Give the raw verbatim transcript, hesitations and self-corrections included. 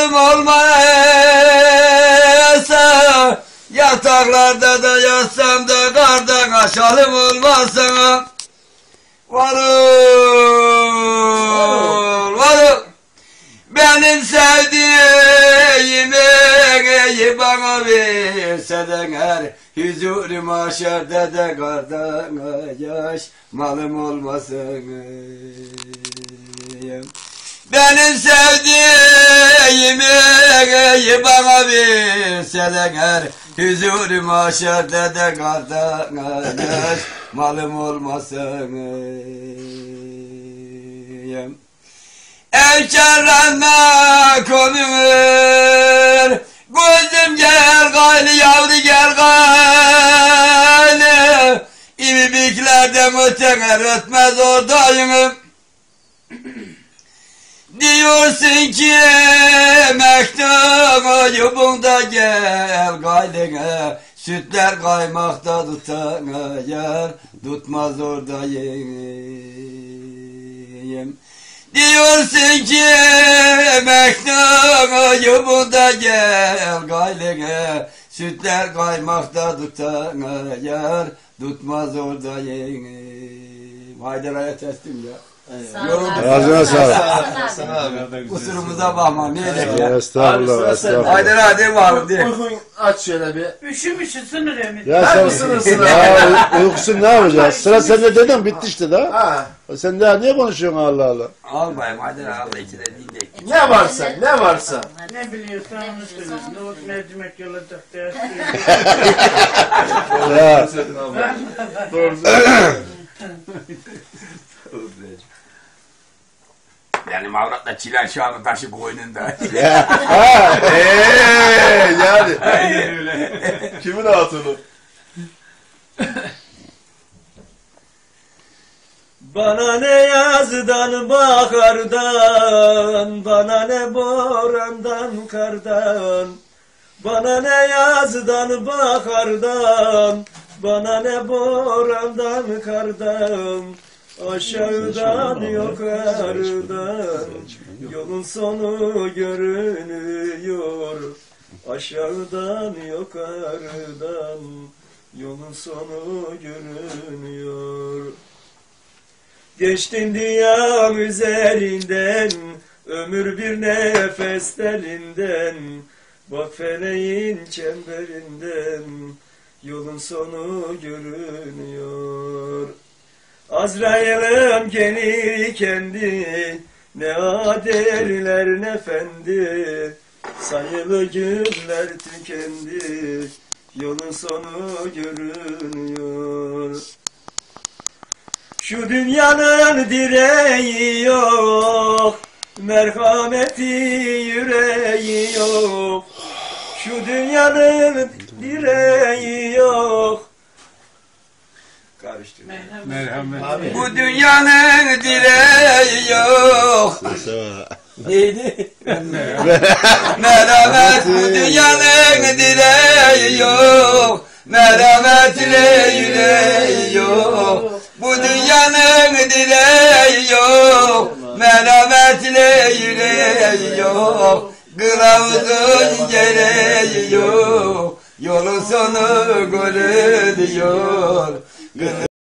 malım olmasa, yataklarda da yatsam da kardan aşalım olmasa. Varol, varol, benim sevdiğimi iyi bana versen her huzur-i mahşerde de kardan yaş malım olmasın. Benim sevdiğimi iyi bana versen her huzur-i mahşerde de kardan yaş malım olmasın. Evkenlenme konur, gözüm gel gayli yavru gel gayli, İbibiklerde müteğer ötmez oradayım. Diyorsun ki mektubu yubunda gel gayline, sütler kaymakta tutan yer tutmaz oradayım. Diyorsun ki mektubu yubunda gel gayline, sütler kaymakta tutan yer tutmaz oradayım. Haydar'a teslim ya. Ağzına sağlık. Kusurumuza bakma. Ne edek ya? Estağfurullah, estağfurullah. Haydi hadi bakalım diye. Uykun aç şöyle bir. Üşümüşsün sınır emin. Ya sen Sınırsın ya, uykusun ne yapacağız? Sıra sende dedim bitti işte daha. Ha. Sen daha niye konuşuyorsun Allah Allah? Al bayım hadi Allah içine dinle. Ne varsa, ne varsa. Ne biliyorsan onu söylüyorsun. Nohut mercimek yolacak dersin. Ya. Doğru. Benim avratla çiler şu anda taşı koynunda. Ya. Ha. Eee yani. Aynen öyle. Kimin hatunu? Bana ne yazdan bahardan, bana ne borandan kardan, bana ne yazdan bahardan, bana ne borandan kardan, aşağıdan yukarıdan yolun sonu görünüyor, aşağıdan yukarıdan yolun sonu görünüyor. Geçtin diyam üzerinden, ömür bir nefes telinden, bak feleğin çemberinden, yolun sonu görünüyor. Azrail'im gelir kendi, ne aderler ne fendi, sayılı günler tükendi, yolun sonu görünüyor. Şu dünyanın direği yok, merhameti yüreği yok. Şu dünyanın direği yok. Karıştı. Merhamet. Bu dünyanın direği yok. Neydi? Merhamet bu dünyanın direği yok. Merhametle yüreği yok. Bu dünyanın direği yok. Merhametle yüreği yok. Kılavuzun gereği yok. Yolun sonu görünüyor.